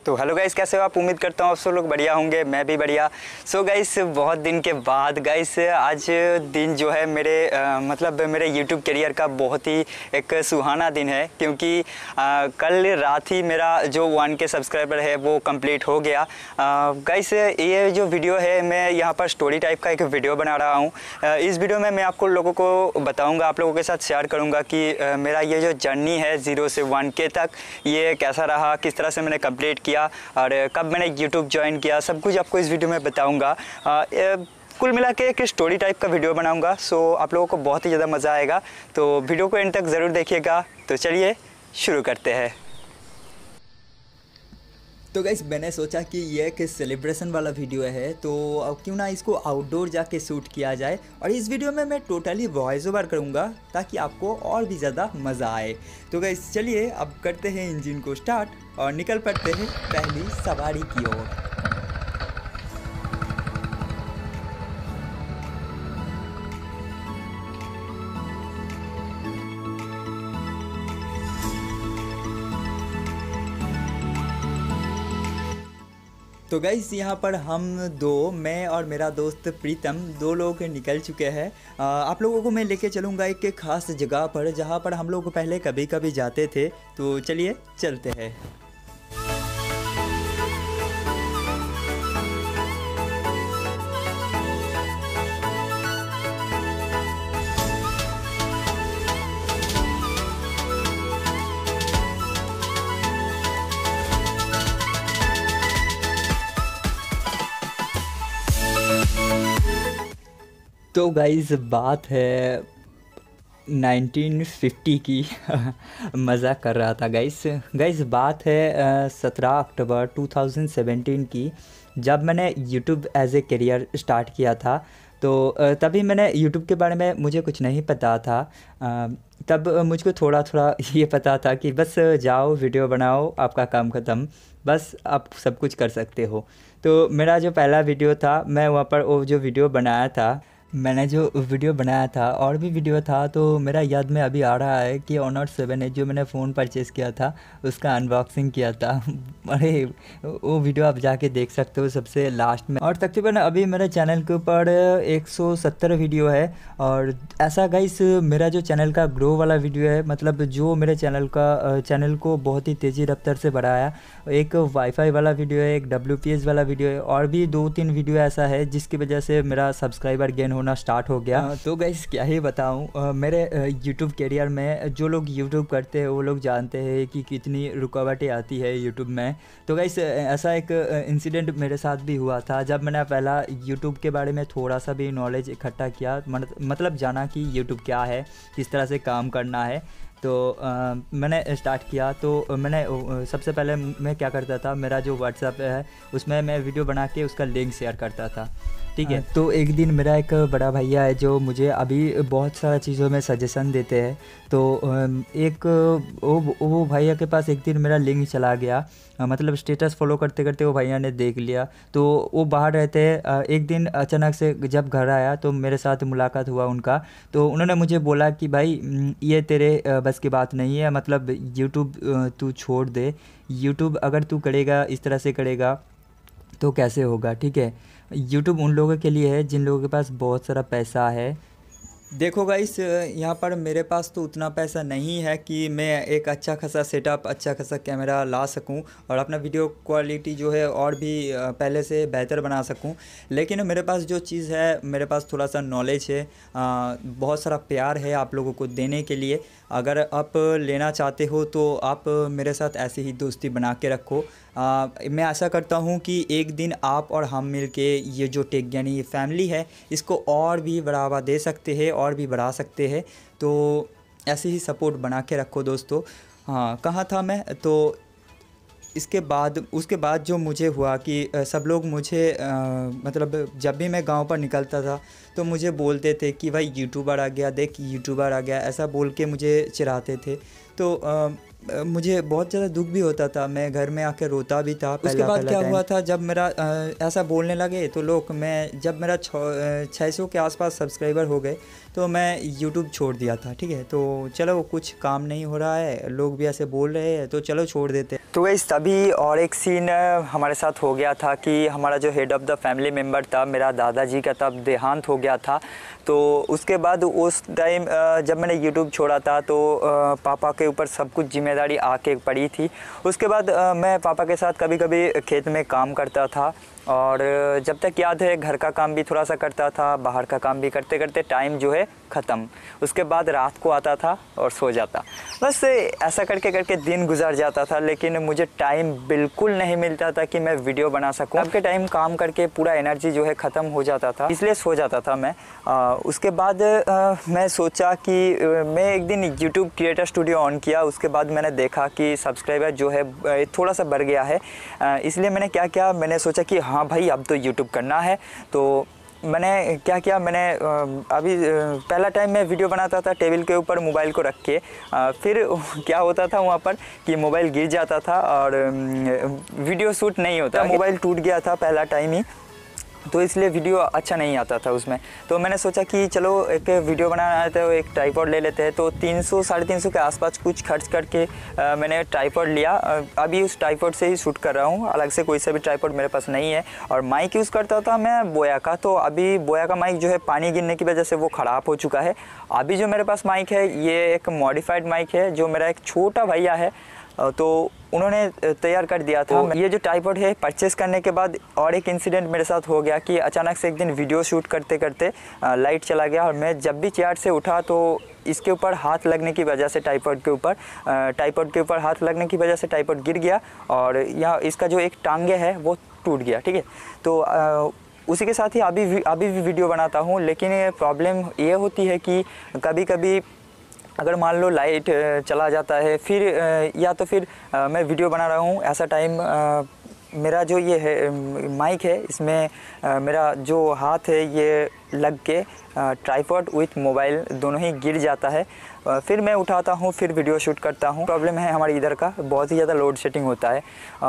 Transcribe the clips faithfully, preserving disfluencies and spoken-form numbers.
तो hello guys, कैसे हो आप? उम्मीद करता हूँ आप सब लोग बढ़िया होंगे, मैं भी बढ़िया। सो so गाइस, बहुत दिन के बाद गाइस आज दिन जो है मेरे आ, मतलब मेरे यूट्यूब करियर का बहुत ही एक सुहाना दिन है, क्योंकि आ, कल रात ही मेरा जो वन के सब्सक्राइबर है वो कंप्लीट हो गया। गाइस, ये जो वीडियो है मैं यहाँ पर स्टोरी टाइप का एक वीडियो बना रहा हूँ। इस वीडियो में मैं आपको लोगों को बताऊँगा, आप लोगों के साथ शेयर करूँगा कि आ, मेरा ये जो जर्नी है ज़ीरो से वन के तक ये कैसा रहा, किस तरह से मैंने कंप्लीट किया और कब मैंने यूट्यूब ज्वाइन किया, सब कुछ आपको इस वीडियो में बताऊंगा। कुल मिला के एक स्टोरी टाइप का वीडियो बनाऊंगा। सो आप लोगों को बहुत ही ज़्यादा मज़ा आएगा, तो वीडियो को एंड तक ज़रूर देखिएगा। तो चलिए शुरू करते हैं। तो गाइस, मैंने सोचा कि ये एक सेलिब्रेशन वाला वीडियो है, तो अब क्यों ना इसको आउटडोर जाके शूट किया जाए। और इस वीडियो में मैं टोटली वॉइस ओवर करूँगा ताकि आपको और भी ज़्यादा मज़ा आए। तो गाइस चलिए अब करते हैं इंजन को स्टार्ट और निकल पड़ते हैं पहली सवारी की ओर। तो गाइस, यहाँ पर हम दो, मैं और मेरा दोस्त प्रीतम, दो लोग निकल चुके हैं। आप लोगों को मैं लेके चलूँगा एक ख़ास जगह पर जहाँ पर हम लोग पहले कभी कभी जाते थे। तो चलिए चलते हैं। तो गाइस, बात है नाइनटीन फिफ्टी की मज़ाक कर रहा था गाइस। गाइस बात है सत्रह अक्टूबर टू थाउजेंड सेवेंटीन की, जब मैंने YouTube as a career start किया था। तो तभी मैंने यूट्यूब के बारे में मुझे कुछ नहीं पता था। तब मुझको थोड़ा थोड़ा ये पता था कि बस जाओ वीडियो बनाओ, आपका काम ख़त्म, बस आप सब कुछ कर सकते हो। तो मेरा जो पहला वीडियो था, मैं वहाँ पर वो जो वीडियो बनाया था, मैंने जो वीडियो बनाया था और भी वीडियो था, तो मेरा याद में अभी आ रहा है कि ऑनर सेवन एट जो मैंने फ़ोन परचेज़ किया था उसका अनबॉक्सिंग किया था। अरे वो वीडियो आप जाके देख सकते हो सबसे लास्ट में। और तकरीबन अभी मेरे चैनल के ऊपर एक सौ सत्तर वीडियो है। और ऐसा गाइस, मेरा जो चैनल का ग्रो वाला वीडियो है, मतलब जो मेरे चैनल का चैनल को बहुत ही तेज़ी रफ्तार से बढ़ाया, एक वाईफाई वाला वीडियो है, एक डब्ल्यू पी एस वाला वीडियो है, और भी दो तीन वीडियो ऐसा है जिसकी वजह से मेरा सब्सक्राइबर गेन होना स्टार्ट हो गया। आ, तो गाइस क्या ही बताऊं, मेरे यूट्यूब करियर में जो लोग यूट्यूब करते हैं वो लोग जानते हैं कि कितनी रुकावटें आती है यूट्यूब में। तो गाइस, ऐसा एक इंसिडेंट मेरे साथ भी हुआ था जब मैंने पहला यूट्यूब के बारे में थोड़ा सा भी नॉलेज इकट्ठा किया, मतलब जाना कि यूट्यूब क्या है, किस तरह से काम करना है। तो आ, मैंने स्टार्ट किया। तो मैंने सबसे पहले मैं क्या करता था, मेरा जो व्हाट्सएप है उसमें मैं वीडियो बना के उसका लिंक शेयर करता था, ठीक है। तो एक दिन मेरा एक बड़ा भैया है जो मुझे अभी बहुत सारा चीज़ों में सजेशन देते हैं। तो एक वो वो भैया के पास एक दिन मेरा लिंक चला गया, मतलब स्टेटस फॉलो करते करते वो भैया ने देख लिया। तो वो बाहर रहते हैं, एक दिन अचानक से जब घर आया तो मेरे साथ मुलाकात हुआ उनका। तो उन्होंने मुझे बोला कि भाई ये तेरे बस की बात नहीं है, मतलब यूट्यूब तू छोड़ दे, यूट्यूब अगर तू करेगा इस तरह से करेगा तो कैसे होगा, ठीक है। यूट्यूब उन लोगों के लिए है जिन लोगों के पास बहुत सारा पैसा है। देखो गाइस, यहाँ पर मेरे पास तो उतना पैसा नहीं है कि मैं एक अच्छा खासा सेटअप, अच्छा खासा कैमरा ला सकूं और अपना वीडियो क्वालिटी जो है और भी पहले से बेहतर बना सकूं। लेकिन मेरे पास जो चीज़ है, मेरे पास थोड़ा सा नॉलेज है, आ, बहुत सारा प्यार है आप लोगों को देने के लिए। अगर आप लेना चाहते हो तो आप मेरे साथ ऐसे ही दोस्ती बना के रखो। आ, मैं आशा करता हूँ कि एक दिन आप और हम मिल के ये जो टेक ज्ञानी फैमिली है इसको और भी बढ़ावा दे सकते हैं और भी बढ़ा सकते हैं। तो ऐसे ही सपोर्ट बना के रखो दोस्तों। हाँ, कहाँ था मैं? तो इसके बाद उसके बाद जो मुझे हुआ कि सब लोग मुझे आ, मतलब जब भी मैं गांव पर निकलता था तो मुझे बोलते थे कि भाई यूट्यूबर आ गया, देख यूट्यूबर आ गया, ऐसा बोल के मुझे चिढ़ाते थे। तो आ, अ, मुझे बहुत ज़्यादा दुख भी होता था, मैं घर में आके रोता भी था। उसके बाद क्या हुआ था, जब मेरा अ, ऐसा बोलने लगे तो लोग, मैं जब मेरा छः सौ के आसपास सब्सक्राइबर हो गए तो मैं यूट्यूब छोड़ दिया था। ठीक है, तो चलो कुछ काम नहीं हो रहा है, लोग भी ऐसे बोल रहे हैं तो चलो छोड़ देते। तो गाइस तभी और एक सीन हमारे साथ हो गया था कि हमारा जो head of the family member था, मेरा दादाजी का तब देहांत हो गया था। तो उसके बाद उस टाइम जब मैंने यूट्यूब छोड़ा था तो पापा के ऊपर सब कुछ जिम्मेदारी आके पड़ी थी। उसके बाद मैं पापा के साथ कभी कभी खेत में काम करता था और जब तक याद है घर का काम भी थोड़ा सा करता था, बाहर का काम भी करते करते टाइम जो है ख़त्म। उसके बाद रात को आता था और सो जाता, बस ऐसा करके करके दिन गुजर जाता था। लेकिन मुझे टाइम बिल्कुल नहीं मिलता था कि मैं वीडियो बना सकूं। अब के टाइम काम करके पूरा एनर्जी जो है ख़त्म हो जाता था, इसलिए सो जाता था मैं। आ, उसके बाद आ, मैं सोचा कि आ, मैं एक दिन यूट्यूब क्रिएटर स्टूडियो ऑन किया। उसके बाद मैंने देखा कि सब्सक्राइबर जो है थोड़ा सा बढ़ गया है, आ, इसलिए मैंने क्या किया, मैंने सोचा कि हाँ भाई अब तो यूट्यूब करना है। तो मैंने क्या किया, मैंने अभी पहला टाइम मैं वीडियो बनाता था टेबल के ऊपर मोबाइल को रख के। फिर क्या होता था वहाँ पर कि मोबाइल गिर जाता था और वीडियो शूट नहीं होता, मोबाइल टूट गया था पहला टाइम ही, तो इसलिए वीडियो अच्छा नहीं आता था उसमें। तो मैंने सोचा कि चलो एक वीडियो बनाना है तो एक ट्राइपॉड ले लेते हैं। तो तीन सौ साढ़े तीन सौ के आसपास कुछ खर्च करके आ, मैंने ट्राइपॉड लिया। अभी उस ट्राइपॉड से ही शूट कर रहा हूँ, अलग से कोई सा भी ट्राइपॉड मेरे पास नहीं है। और माइक यूज़ करता था मैं बोया का, तो अभी बोया का माइक जो है पानी गिरने की वजह से वो ख़राब हो चुका है। अभी जो मेरे पास माइक है ये एक मॉडिफाइड माइक है, जो मेरा एक छोटा भैया है तो उन्होंने तैयार कर दिया था। ये जो ट्राइपॉड है परचेस करने के बाद और एक इंसिडेंट मेरे साथ हो गया कि अचानक से एक दिन वीडियो शूट करते करते लाइट चला गया और मैं जब भी चेयर से उठा तो इसके ऊपर हाथ लगने की वजह से, ट्राइपॉड के ऊपर ट्राइपॉड के ऊपर हाथ लगने की वजह से ट्राइपॉड गिर गया और यहाँ इसका जो एक टांगे है वो टूट गया। ठीक है, तो आ, उसी के साथ ही अभी अभी भी वीडियो बनाता हूँ। लेकिन प्रॉब्लम ये होती है कि कभी कभी अगर मान लो लाइट चला जाता है, फिर या तो फिर मैं वीडियो बना रहा हूँ, ऐसा टाइम मेरा जो ये है माइक है इसमें मेरा जो हाथ है ये लग के ट्राइपॉड विथ मोबाइल दोनों ही गिर जाता है। फिर मैं उठाता हूँ, फिर वीडियो शूट करता हूँ। प्रॉब्लम है हमारे इधर का, बहुत ही ज़्यादा लोड शेडिंग होता है।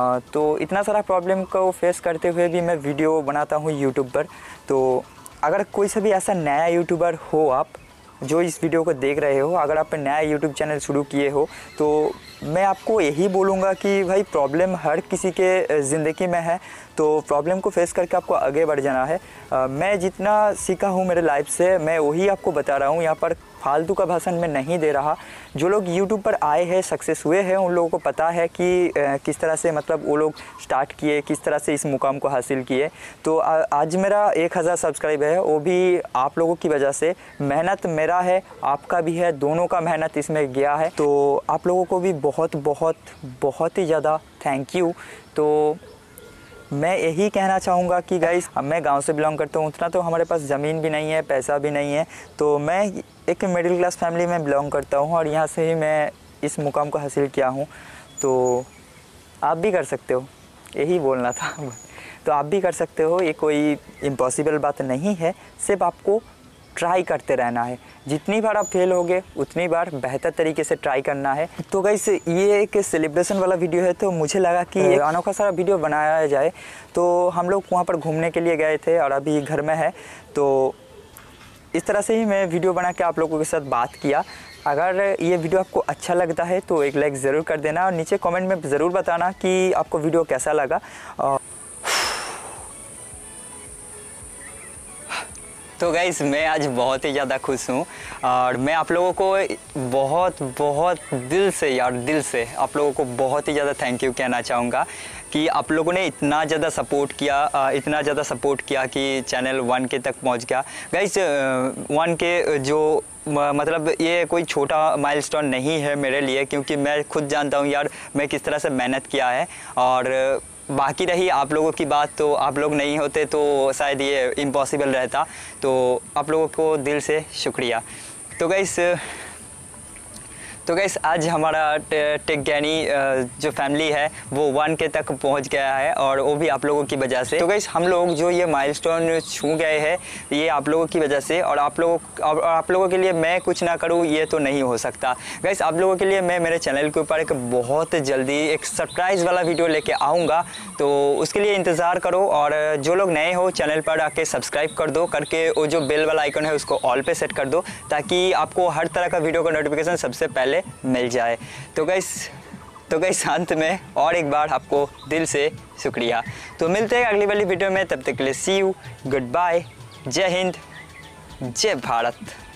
तो इतना सारा प्रॉब्लम को फेस करते हुए भी मैं वीडियो बनाता हूँ यूट्यूब पर। तो अगर कोई सा भी ऐसा नया यूट्यूबर हो, आप जो इस वीडियो को देख रहे हो, अगर आप नया यूट्यूब चैनल शुरू किए हो तो मैं आपको यही बोलूँगा कि भाई प्रॉब्लम हर किसी के ज़िंदगी में है, तो प्रॉब्लम को फेस करके आपको आगे बढ़ जाना है। आ, मैं जितना सीखा हूँ मेरे लाइफ से मैं वही आपको बता रहा हूँ, यहाँ पर फालतू का भाषण मैं नहीं दे रहा। जो लोग यूट्यूब पर आए हैं, सक्सेस हुए हैं, उन लोगों को पता है कि आ, किस तरह से मतलब वो लोग स्टार्ट किए, किस तरह से इस मुकाम को हासिल किए। तो आ, आज मेरा एक हज़ार सब्सक्राइब है, वो भी आप लोगों की वजह से। मेहनत मेरा है, आपका भी है, दोनों का मेहनत इसमें गया है। तो आप लोगों को भी बहुत बहुत बहुत ही ज़्यादा थैंक यू। तो मैं यही कहना चाहूँगा कि गाइस, मैं गांव से बिलोंग करता हूँ, उतना तो हमारे पास ज़मीन भी नहीं है, पैसा भी नहीं है। तो मैं एक मिडिल क्लास फैमिली में बिलोंग करता हूँ और यहाँ से ही मैं इस मुकाम को हासिल किया हूँ। तो आप भी कर सकते हो, यही बोलना था। तो आप भी कर सकते हो, ये कोई इम्पॉसिबल बात नहीं है, सिर्फ आपको ट्राई करते रहना है। जितनी बार आप फेल होगे उतनी बार बेहतर तरीके से ट्राई करना है। तो गाइस ये एक सेलिब्रेशन वाला वीडियो है, तो मुझे लगा कि एक अनोखा सारा वीडियो बनाया जाए। तो हम लोग वहाँ पर घूमने के लिए गए थे और अभी घर में है, तो इस तरह से ही मैं वीडियो बना के आप लोगों के साथ बात किया। अगर ये वीडियो आपको अच्छा लगता है तो एक लाइक ज़रूर कर देना और नीचे कमेंट में ज़रूर बताना कि आपको वीडियो कैसा लगा। तो गाइस मैं आज बहुत ही ज़्यादा खुश हूँ और मैं आप लोगों को बहुत बहुत दिल से यार दिल से आप लोगों को बहुत ही ज़्यादा थैंक यू कहना चाहूँगा कि आप लोगों ने इतना ज़्यादा सपोर्ट किया, इतना ज़्यादा सपोर्ट किया कि चैनल वन के तक पहुँच गया। गाइस वन के जो मतलब ये कोई छोटा माइलस्टोन नहीं है मेरे लिए, क्योंकि मैं खुद जानता हूँ यार मैं किस तरह से मेहनत किया है। और बाकी रही आप लोगों की बात, तो आप लोग नहीं होते तो शायद ये इम्पॉसिबल रहता। तो आप लोगों को दिल से शुक्रिया। तो गाइस तो गाइस आज हमारा टेक ज्ञानी जो फैमिली है वो वन के तक पहुंच गया है और वो भी आप लोगों की वजह से। तो गाइस हम लोग जो ये माइलस्टोन छू गए हैं ये आप लोगों की वजह से, और आप लोगों और आप लोगों के लिए मैं कुछ ना करूँ ये तो नहीं हो सकता। गाइस आप लोगों के लिए मैं मेरे चैनल के ऊपर एक बहुत जल्दी एक सरप्राइज़ वाला वीडियो लेके आऊँगा, तो उसके लिए इंतज़ार करो। और जो लोग नए हो चैनल पर आके सब्सक्राइब कर दो, करके वो जो बेल वाला आइकन है उसको ऑल पे सेट कर दो ताकि आपको हर तरह का वीडियो का नोटिफिकेशन सबसे पहले मिल जाए। तो गाइस तो गाइस अंत में और एक बार आपको दिल से शुक्रिया। तो मिलते हैं अगली वाली वीडियो में, तब तक के लिए सी यू, गुड बाय, जय हिंद, जय भारत।